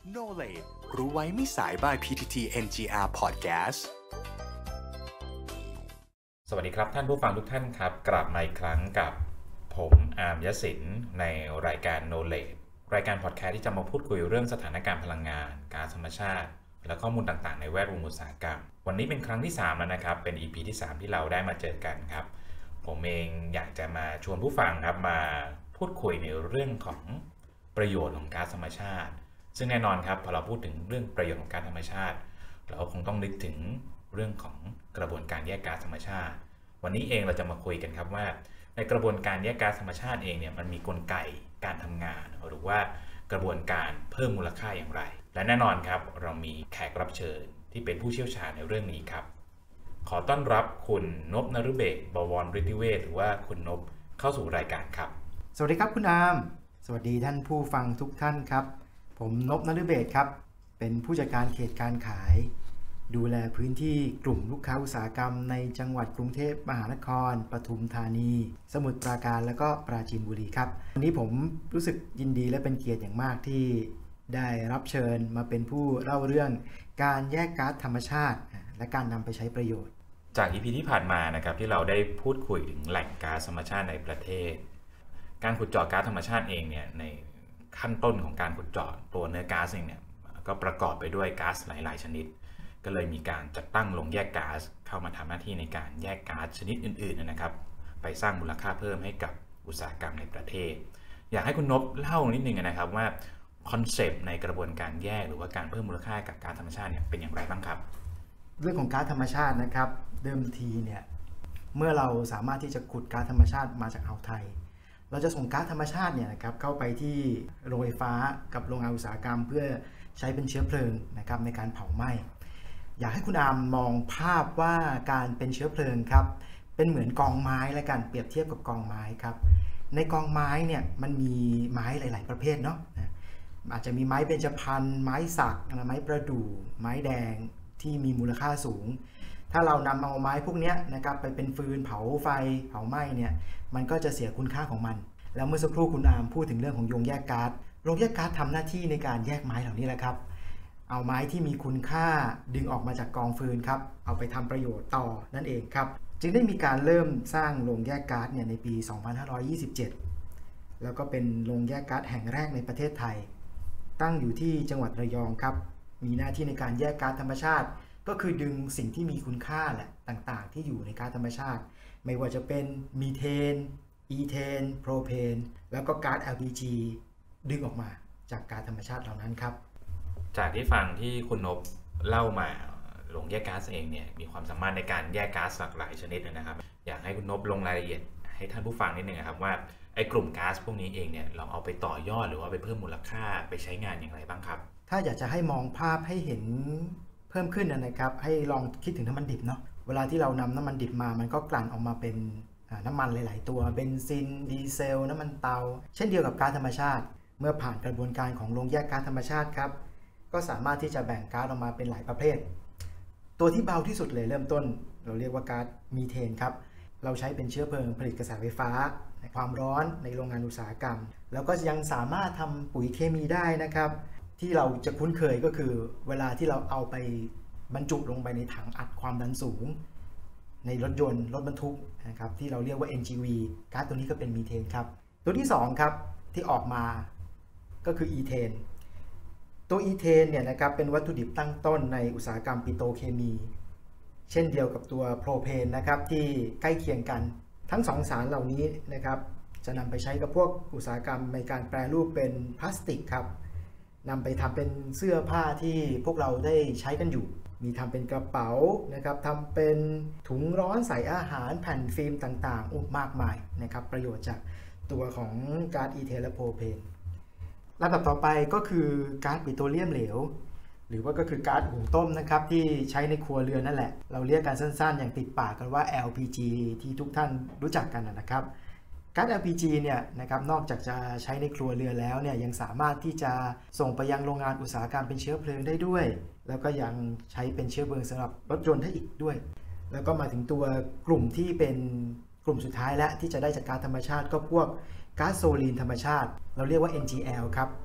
Knowledge รู้ไว้ไม่สาย by PTT NGR Podcast สวัสดีครับท่านผู้ฟังทุกท่านครับกลับมาอีกครั้งกับผมอาร์มยศิลป์ในรายการ Knowledge รายการพอดแคสต์ที่จะมาพูดคุยเรื่องสถานการณ์พลังงานก๊าซธรรมชาติและข้อมูลต่างๆในแวดวงอุตสาหกรรมวันนี้เป็นครั้งที่3แล้วนะครับเป็น EP ที่3ที่เราได้มาเจอกันครับผมเองอยากจะมาชวนผู้ฟังครับมาพูดคุยในเรื่องของประโยชน์ของก๊าซธรรมชาติซึ่งแน่นอนครับพอเราพูดถึงเรื่องประโยชน์ของก๊าซธรรมชาติเราคงต้องนึกถึงเรื่องของกระบวนการแยกก๊าซธรรมชาติวันนี้เองเราจะมาคุยกันครับว่าในกระบวนการแยกก๊าซธรรมชาติเองเนี่ยมันมีกลไกการทำงานหรือว่ากระบวนการเพิ่มมูลค่าอย่างไรและแน่นอนครับเรามีแขกรับเชิญที่เป็นผู้เชี่ยวชาญในเรื่องนี้ครับขอต้อนรับคุณนพ นฤเบศร บวรฤทธิเวชหรือว่าคุณนพเข้าสู่รายการครับสวัสดีครับคุณอาร์มสวัสดีท่านผู้ฟังทุกท่านครับผมนพ นฤเบศรครับเป็นผู้จัดการเขตการขายดูแลพื้นที่กลุ่มลูกค้าอุตสาหกรรมในจังหวัดกรุงเทพมหานครปทุมธานีสมุทรปราการและก็ปราจีนบุรีครับวันนี้ผมรู้สึกยินดีและเป็นเกียรติอย่างมากที่ได้รับเชิญมาเป็นผู้เล่าเรื่องการแยกก๊าซธรรมชาติและการนำไปใช้ประโยชน์จาก EP ที่ผ่านมานะครับที่เราได้พูดคุยถึงแหล่งก๊าซธรรมชาติในประเทศการขุดเจาะก๊าซธรรมชาติเองเนี่ยในขั้นต้นของการขุดเจาะตัวเนื้อก๊าซเองเนี่ยก็ประกอบไปด้วยก๊าซหลายๆชนิดก็เลยมีการจัดตั้งโรงแยกก๊าซเข้ามาทำหน้าที่ในการแยกก๊าซชนิดอื่นๆนะครับไปสร้างมูลค่าเพิ่มให้กับอุตสาหกรรมในประเทศอยากให้คุณนพเล่านิดนึงนะครับว่าคอนเซปต์ในกระบวนการแยกหรือว่าการเพิ่มมูลค่ากับก๊าซธรรมชาติเนี่ยเป็นอย่างไรบ้างครับเรื่องของก๊าซธรรมชาตินะครับเดิมทีเนี่ยเมื่อเราสามารถที่จะขุดก๊าซธรรมชาติมาจากอ่าวไทยเราจะส่งก๊าซธรรมชาติเนี่ยนะครับเข้าไปที่โรงไฟฟ้ากับโรงงานอุตสาหกรรมเพื่อใช้เป็นเชื้อเพลิงนะครับในการเผาไหม้อยากให้คุณอามมองภาพว่าการเป็นเชื้อเพลิงครับเป็นเหมือนกองไม้และกันเปรียบเทียบกับกองไม้ครับในกองไม้เนี่ยมันมีไม้หลายๆประเภทเนาะอาจจะมีไม้เบญจพรรณไม้สักไม้ประดู่ไม้แดงที่มีมูลค่าสูงถ้าเรานำเอาไม้พวกนี้นะครับไปเป็นฟืนเผาไฟเผาไหม้เนี่ยมันก็จะเสียคุณค่าของมันแล้วเมื่อสักครู่คุณอามพูดถึงเรื่องของโรงแยกก๊าซโรงแยกก๊าซทำหน้าที่ในการแยกไม้เหล่านี้แหละครับเอาไม้ที่มีคุณค่าดึงออกมาจากกองฟืนครับเอาไปทำประโยชน์ต่อนั่นเองครับจึงได้มีการเริ่มสร้างโรงแยกก๊าซเนี่ยในปี 2527 แล้วก็เป็นโรงแยกก๊าซแห่งแรกในประเทศไทยตั้งอยู่ที่จังหวัดระยองครับมีหน้าที่ในการแยกก๊าซธรรมชาติก็คือดึงสิ่งที่มีคุณค่าแหละต่างๆที่อยู่ในก๊าซธรรมชาติไม่ว่าจะเป็นมีเทนอีเทนโพรเพนแล้วก็ก๊าซ LPG ดึงออกมาจากก๊าซธรรมชาติเหล่านั้นครับจากที่ฟังที่คุณนพเล่ามาโรงแยกก๊าซเองเนี่ยมีความสามารถในการแยกก๊าซหลากหลายชนิดนะครับอยากให้คุณนพลงรายละเอียดให้ท่านผู้ฟังนิดนึงครับว่าไอ้กลุ่มก๊าซพวกนี้เองเนี่ยเราเอาไปต่อยอดหรือว่าไปเพิ่มมูลค่าไปใช้งานอย่างไรบ้างครับถ้าอยากจะให้มองภาพให้เห็นเพิ่มขึ้นนะครับให้ลองคิดถึงน้ำมันดิบเนาะเวลาที่เรานำน้ำมันดิบมามันก็กลั่นออกมาเป็นน้ำมันหลายๆตัวเบนซินดีเซลน้ำมันเตาเช่นเดียวกับก๊าซธรรมชาติเมื่อผ่านกระบวนการของโรงแยกก๊าซธรรมชาติครับก็สามารถที่จะแบ่งก๊าซออกมาเป็นหลายประเภทตัวที่เบาที่สุดเลยเริ่มต้นเราเรียกว่าก๊าซมีเทนครับเราใช้เป็นเชื้อเพลิงผลิตกระแสไฟฟ้าความร้อนในโรงงานอุตสาหกรรมแล้วก็ยังสามารถทำปุ๋ยเคมีได้นะครับที่เราจะคุ้นเคยก็คือเวลาที่เราเอาไปบรรจุลงไปในถังอัดความดันสูงในรถยนต์รถบรรทุกนะครับที่เราเรียกว่า NGV ก๊าซตัวนี้ก็เป็นมีเทนครับตัวที่2ครับที่ออกมาก็คืออีเทนตัวอีเทนเนี่ยนะครับเป็นวัตถุดิบตั้งต้นในอุตสาหกรรมปิโตรเคมีเช่นเดียวกับตัวโพรเพนนะครับที่ใกล้เคียงกันทั้ง2สารเหล่านี้นะครับจะนำไปใช้กับพวกอุตสาหกรรมในการแปรรูปเป็นพลาสติกครับนำไปทำเป็นเสื้อผ้าที่พวกเราได้ใช้กันอยู่มีทำเป็นกระเป๋านะครับทำเป็นถุงร้อนใส่อาหารแผ่นฟิล์มต่างๆมากมายนะครับประโยชน์จากตัวของก๊าซอีเทนและโพรเพนลำดับต่อไปก็คือก๊าซปิโตรเลียมเหลวหรือว่าก็คือก๊าซหุงต้มนะครับที่ใช้ในครัวเรือนนั่นแหละเราเรียกกันสั้นๆอย่างติดปากกันว่า LPG ที่ทุกท่านรู้จักกันนะครับก๊าซ LPG เนี่ยนะครับนอกจากจะใช้ในครัวเรือนแล้วเนี่ยยังสามารถที่จะส่งไปยังโรงงานอุตสาหกรรมเป็นเชื้อเพลิงได้ด้วยแล้วก็ยังใช้เป็นเชื้อเพลิงสำหรับรถยนต์ได้อีกด้วยแล้วก็มาถึงตัวกลุ่มที่เป็นกลุ่มสุดท้ายและที่จะได้จากก๊าซธรรมชาติก็พวกก๊าซโซลีนธรรมชาติเราเรียกว่า NGL ครับ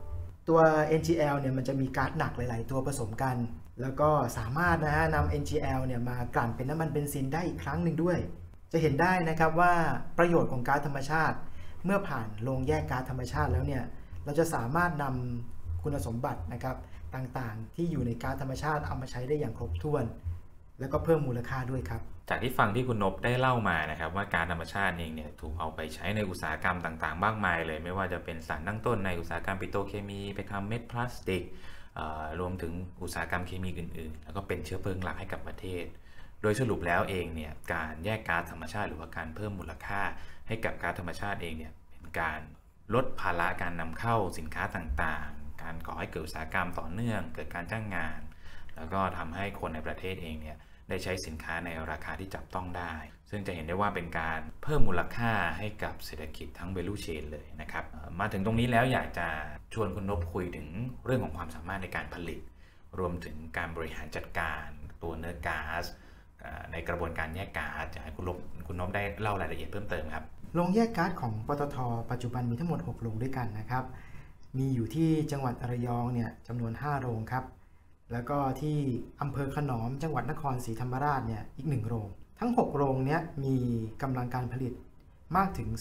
ตัว NGL เนี่ยมันจะมีก๊าซหนักหลายๆตัวผสมกันแล้วก็สามารถนะฮะนำ NGL เนี่ยมากลั่นเป็นน้ำมันเบนซินได้อีกครั้งหนึ่งด้วยจะเห็นได้นะครับว่าประโยชน์ของก๊าซธรรมชาติเมื่อผ่านโรงแยกก๊าซธรรมชาติแล้วเนี่ยเราจะสามารถนำคุณสมบัตินะครับต่างๆที่อยู่ในก๊าซธรรมชาติเอามาใช้ได้อย่างครบถ้วนแล้วก็เพิ่มมูลค่าด้วยครับจากที่ฟังที่คุณนพได้เล่ามานะครับว่าก๊าซธรรมชาติเองเนี่ยถูกเอาไปใช้ในอุตสาหกรรมต่างๆมากมายเลยไม่ว่าจะเป็นสารตั้งต้นในอุตสาหกรรมปิโตรเคมีไปทำเม็ดพลาสติกรวมถึงอุตสาหกรรมเคมีอื่นๆแล้วก็เป็นเชื้อเพลิงหลักให้กับประเทศโดยสรุปแล้วเองเนี่ยการแยกก๊าซธรรมชาติหรือว่าการเพิ่มมูลค่าให้กับก๊าซธรรมชาติเองเนี่ยเป็นการลดภาระการนำเข้าสินค้าต่างๆการก่อให้เกิดอุตสาหกรรมต่อเนื่องเกิดการจ้างงานแล้วก็ทำให้คนในประเทศเองเนี่ยได้ใช้สินค้าในราคาที่จับต้องได้ซึ่งจะเห็นได้ว่าเป็นการเพิ่มมูลค่าให้กับเศรษฐกิจทั้ง value chain เลยนะครับมาถึงตรงนี้แล้วอยากจะชวนคุณนพคุยถึงเรื่องของความสามารถในการผลิตรวมถึงการบริหารจัดการตัวเนื้อก๊าซในกระบวนการแยกก๊าซอยากให้คุณนพได้เล่ารายละเอียดเพิ่มเติมครับโรงแยกก๊าซของปตท.ปัจจุบันมีทั้งหมด6โรงด้วยกันนะครับมีอยู่ที่จังหวัดระยองเนี่ยจำนวน5โรงครับแล้วก็ที่อำเภอขนอมจังหวัดนครศรีธรรมราชเนี่ยอีก1โรงทั้ง6โรงนี้มีกำลังการผลิตมากถึง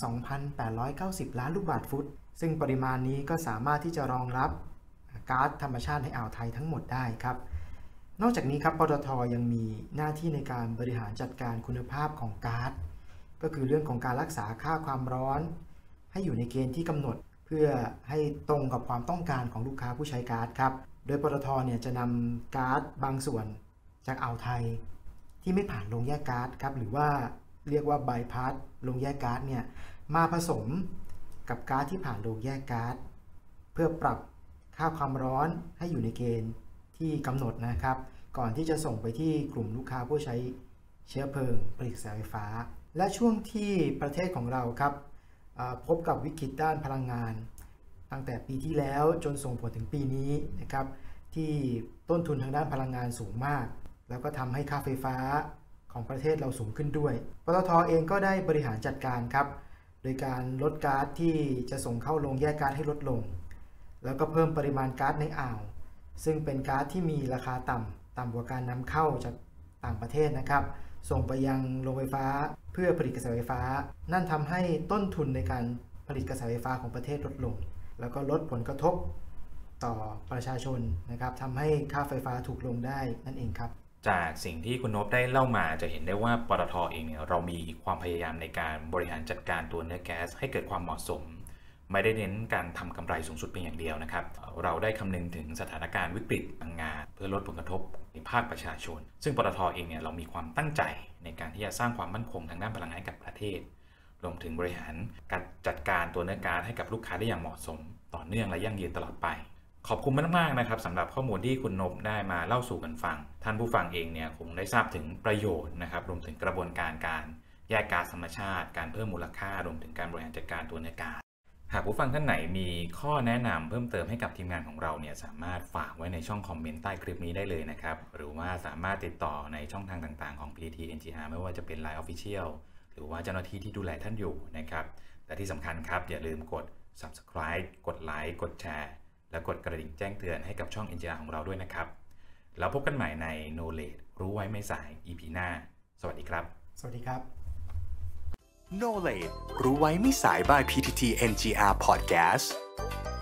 2,890 ล้านลูกบาศก์ฟุตซึ่งปริมาณนี้ก็สามารถที่จะรองรับก๊าซธรรมชาติในอ่าวไทยทั้งหมดได้ครับนอกจากนี้ครับปตท.ยังมีหน้าที่ในการบริหารจัดการคุณภาพของก๊าซก็คือเรื่องของการรักษาค่าความร้อนให้อยู่ในเกณฑ์ที่กำหนดเพื่อให้ตรงกับความต้องการของลูกค้าผู้ใช้ก๊าซครับโดยปตท.เนี่ยจะนำก๊าซบางส่วนจากอ่าวไทยที่ไม่ผ่านโรงแยกก๊าซครับหรือว่าเรียกว่าบายพาสโรงแยกก๊าซเนี่ยมาผสมกับก๊าซที่ผ่านโรงแยกก๊าซเพื่อปรับค่าความร้อนให้อยู่ในเกณฑ์ที่กำหนดนะครับก่อนที่จะส่งไปที่กลุ่มลูกค้าผู้ใช้เชื้อเพลิงผลิตกระแสไฟฟ้าและช่วงที่ประเทศของเราครับพบกับวิกฤตด้านพลังงานตั้งแต่ปีที่แล้วจนส่งผลถึงปีนี้นะครับที่ต้นทุนทางด้านพลังงานสูงมากแล้วก็ทำให้ค่าไฟฟ้าของประเทศเราสูงขึ้นด้วยปตท.เองก็ได้บริหารจัดการครับโดยการลดก๊าซที่จะส่งเข้าโรงแยกก๊าซให้ลดลงแล้วก็เพิ่มปริมาณก๊าซในอ่าวซึ่งเป็นก๊าซที่มีราคาต่ำกว่าการนำเข้าจากต่างประเทศนะครับส่งไปยังโรงไฟฟ้าเพื่อผลิตกระแสไฟฟ้านั่นทำให้ต้นทุนในการผลิตกระแสไฟฟ้าของประเทศลดลงแล้วก็ลดผลกระทบต่อประชาชนนะครับทำให้ค่าไฟฟ้าถูกลงได้นั่นเองครับจากสิ่งที่คุณนพได้เล่ามาจะเห็นได้ว่าปตท.เองเนี่ยเรามีความพยายามในการบริหารจัดการตัวเนื้อแก๊สให้เกิดความเหมาะสมไม่ได้เน้นการทำกำไรสูงสุดเพียงอย่างเดียวนะครับเราได้คำนึงถึงสถานการณ์วิกฤตพลังงานเพื่อลดผลกระทบในภาคประชาชนซึ่งปตท.เองเนี่ยเรามีความตั้งใจในการที่จะสร้างความมั่นคงทางด้านพลังงานให้กับประเทศรวมถึงบริหารการจัดการตัวเนื้อก๊าซให้กับลูกค้าได้อย่างเหมาะสมต่อเนื่องและยั่งยืนตลอดไปขอบคุณมากๆนะครับสำหรับข้อมูลที่คุณนพได้มาเล่าสู่กันฟังท่านผู้ฟังเองเนี่ยคงได้ทราบถึงประโยชน์นะครับรวมถึงกระบวนการแยกก๊าซธรรมชาติการเพิ่มมูลค่ารวมถึงการบริหารจัดการตัวเนื้อก๊าซหากผู้ฟังท่านไหนมีข้อแนะนำเพิ่มเติมให้กับทีมงานของเราเนี่ยสามารถฝากไว้ในช่องคอมเมนต์ใต้คลิปนี้ได้เลยนะครับหรือว่าสามารถติดต่อในช่องทางต่างๆของ PTT NGR ไม่ว่าจะเป็น LINE Official หรือว่าเจ้าหน้าที่ที่ดูแลท่านอยู่นะครับแต่ที่สำคัญครับอย่าลืมกด Subscribe กดไลค์กดแชร์และกดกระดิ่งแจ้งเตือนให้กับช่อง NGR ของเราด้วยนะครับแล้วพบกันใหม่ใน Knowledge รู้ไว้ไม่สาย EP หน้าสวัสดีครับสวัสดีครับ Knowledge รู้ไว้ไม่สาย by PTT NGR Podcast